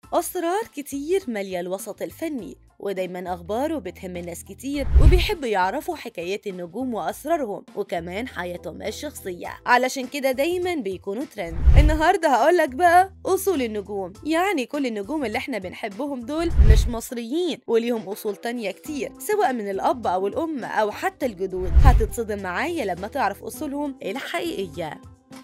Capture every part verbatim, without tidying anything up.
أسرار كتير مالية الوسط الفني، ودايما أخباره بتهم ناس كتير وبيحبوا يعرفوا حكايات النجوم وأسرارهم وكمان حياتهم الشخصية، علشان كده دايما بيكونوا ترند. النهاردة هقولك بقى أصول النجوم، يعني كل النجوم اللي احنا بنحبهم دول مش مصريين وليهم أصول تانية كتير، سواء من الأب أو الأم أو حتى الجدود. هتتصدم معايا لما تعرف أصولهم الحقيقية.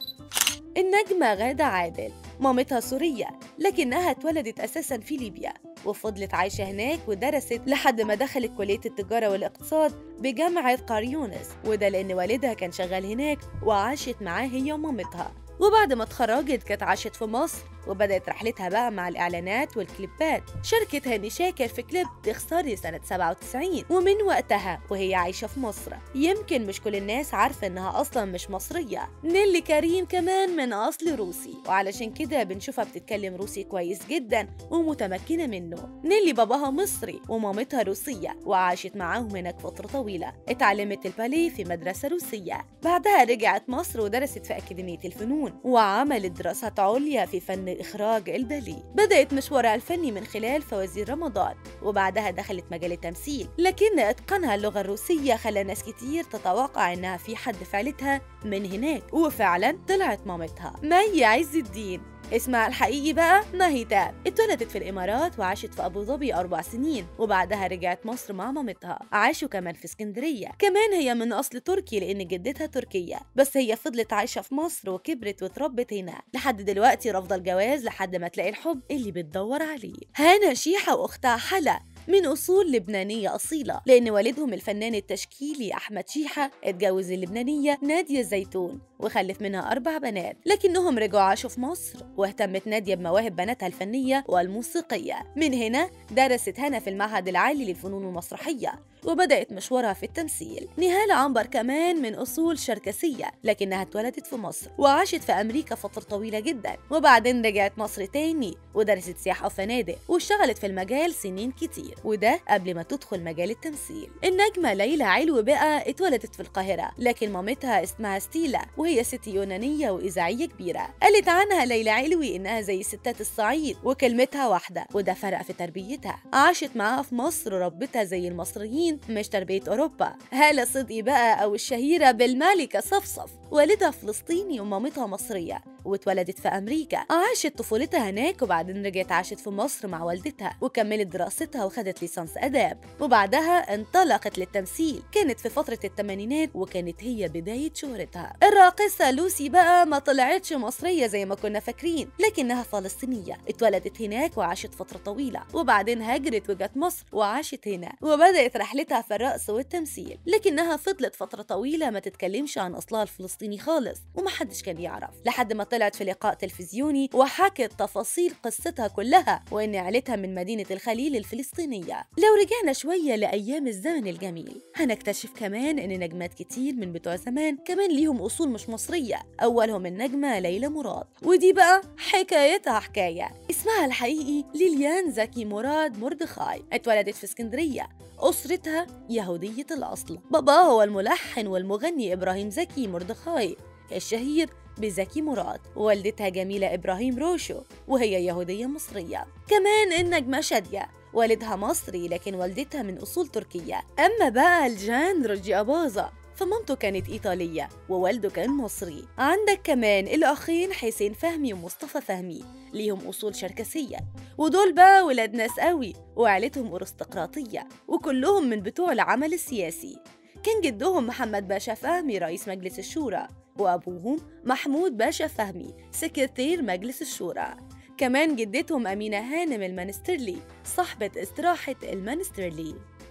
النجمة غادة عادل مامتها سورية، لكنها اتولدت أساساً في ليبيا وفضلت عايشة هناك ودرست لحد ما دخلت كلية التجارة والاقتصاد بجامعة قريونس، وده لأن والدها كان شغال هناك وعاشت معاه هي ومامتها. وبعد ما اتخرجت كانت عاشت في مصر وبدأت رحلتها بقى مع الإعلانات والكليبات. شاركت هاني شاكر في كليب تخسري سنة سبعة وتسعين، ومن وقتها وهي عايشة في مصر. يمكن مش كل الناس عارفة إنها أصلا مش مصرية. نيلي كريم كمان من أصل روسي، وعلشان كده بنشوفها بتتكلم روسي كويس جدا ومتمكنة منه. نيلي باباها مصري ومامتها روسية وعاشت معاهم هناك فترة طويلة. اتعلمت الباليه في مدرسة روسية، بعدها رجعت مصر ودرست في أكاديمية الفنون وعملت دراسات عليا في فن إخراج الباليه. بدأت مشوارها الفني من خلال فوازير رمضان، وبعدها دخلت مجال التمثيل، لكن إتقانها اللغة الروسية خلى ناس كتير تتوقع إنها في حد في عيلتها من هناك، وفعلا طلعت مامتها مي عز الدين. اسمها الحقيقي بقى ماهيتاب. اتولدت في الإمارات وعاشت في أبو ظبي أربع سنين، وبعدها رجعت مصر مع مامتها. عاشوا كمان في اسكندرية. كمان هي من أصل تركي لأن جدتها تركية، بس هي فضلت عايشة في مصر وكبرت واتربت هنا لحد دلوقتي، رافضة الجواز لحد ما تلاقي الحب اللي بتدور عليه. هانا شيحة وأختها حلا من أصول لبنانية أصيلة، لأن والدهم الفنان التشكيلي أحمد شيحة اتجوز اللبنانية نادية الزيتون وخلف منها أربع بنات، لكنهم رجعوا عاشوا في مصر واهتمت نادية بمواهب بناتها الفنية والموسيقية. من هنا درست هنا في المعهد العالي للفنون المسرحية وبدأت مشوارها في التمثيل. نهال عنبر كمان من أصول شركسية، لكنها اتولدت في مصر وعاشت في أمريكا فترة طويلة جدا، وبعدين رجعت مصر تاني ودرست سياحة وفنادق واشتغلت في المجال سنين كتير، وده قبل ما تدخل مجال التمثيل. النجمة ليلى علو بقى اتولدت في القاهرة، لكن مامتها اسمها ستيلا وهي ست يونانية وإذاعية كبيرة. قالت عنها ليلى علوي إنها زي ستات الصعيد وكلمتها واحدة، وده فرق في تربيتها. عاشت معاها في مصر وربتها زي المصريين مش تربية أوروبا. هالة صدقي بقى أو الشهيرة بالمالكة صفصف، والدها فلسطيني ومامتها مصرية واتولدت في أمريكا. عاشت طفولتها هناك وبعدين رجعت عاشت في مصر مع والدتها وكملت دراستها وخدت ليسانس آداب، وبعدها انطلقت للتمثيل. كانت في فترة الثمانينات وكانت هي بداية شهرتها. الراقصة لوسي بقى ما طلعتش مصرية زي ما كنا فاكرين، لكنها فلسطينية. اتولدت هناك وعاشت فترة طويلة وبعدين هاجرت وجت مصر وعاشت هنا وبدأت رحلتها في الرقص والتمثيل، لكنها فضلت فترة طويلة ما تتكلمش عن أصلها الفلسطيني خالص ومحدش كان يعرف، لحد ما طلعت في لقاء تلفزيوني وحكت تفاصيل قصتها كلها وإن عيلتها من مدينة الخليل الفلسطينية. لو رجعنا شوية لأيام الزمن الجميل هنكتشف كمان إن نجمات كتير من بتوع زمان كمان ليهم أصول مش مصرية، أولهم النجمة ليلى مراد، ودي بقى حكايتها حكاية. اسمها الحقيقي ليليان زكي مراد مردخاي. اتولدت في اسكندرية، أسرتها يهودية الأصل. بابا هو الملحن والمغني إبراهيم زكي مردخاي الشهير بزكي مراد، ووالدتها جميلة إبراهيم روشو وهي يهودية مصرية. كمان النجمة شادية والدها مصري لكن والدتها من أصول تركية. أما بقى الجان رجي أباظة فمامته كانت إيطالية ووالده كان مصري. عندك كمان الأخين حسين فهمي ومصطفى فهمي ليهم أصول شركسية، ودول بقى ولاد ناس قوي وعيلتهم أرستقراطية وكلهم من بتوع العمل السياسي. كان جدهم محمد باشا فهمي رئيس مجلس الشورى، وأبوهم محمود باشا فهمي سكرتير مجلس الشورى. كمان جدتهم أمينة هانم المنسترلي صاحبة استراحة المنسترلي.